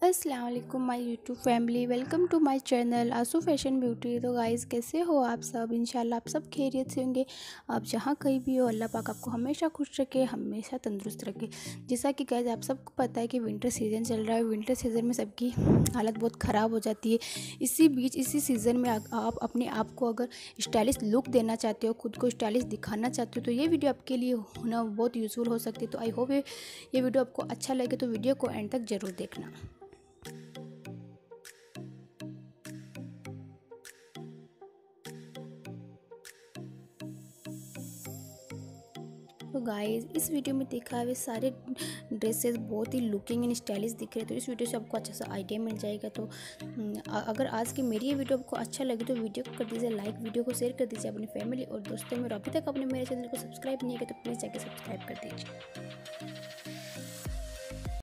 अस्सलाम वालेकुम my YouTube family, welcome to my channel Aansu fashion beauty. तो गाइज़, कैसे हो आप सब? इंशाल्लाह आप सब खैरियत से होंगे। आप जहाँ कहीं भी हो, अल्लाह पाक आपको हमेशा खुश रखे, हमेशा तंदुरुस्त रखे। जैसा कि गाइज़ आप सबको पता है कि विंटर सीज़न चल रहा है। विंटर सीज़न में सबकी हालत बहुत ख़राब हो जाती है। इसी सीज़न में आप अपने आप को अगर स्टाइलिश लुक देना चाहते हो, खुद को स्टाइलिश दिखाना चाहते हो, तो ये वीडियो आपके लिए होना बहुत यूज़फुल हो सकती है। तो आई होप ये वीडियो आपको अच्छा लगे, तो वीडियो को एंड तक ज़रूर देखना। तो गाइस, इस वीडियो में देखा हुए सारे ड्रेसेस बहुत ही लुकिंग एंड स्टाइलिश दिख रहे हैं। तो इस वीडियो से आपको अच्छा सा आइडिया मिल जाएगा। तो अगर आज की मेरी ये वीडियो आपको अच्छा लगे तो वीडियो को कर दीजिए लाइक, वीडियो को शेयर कर दीजिए अपनी फैमिली और दोस्तों में। और अभी तक आपने मेरे चैनल को सब्सक्राइब नहीं किया तो प्लीज़ जाके सब्सक्राइब कर दीजिए।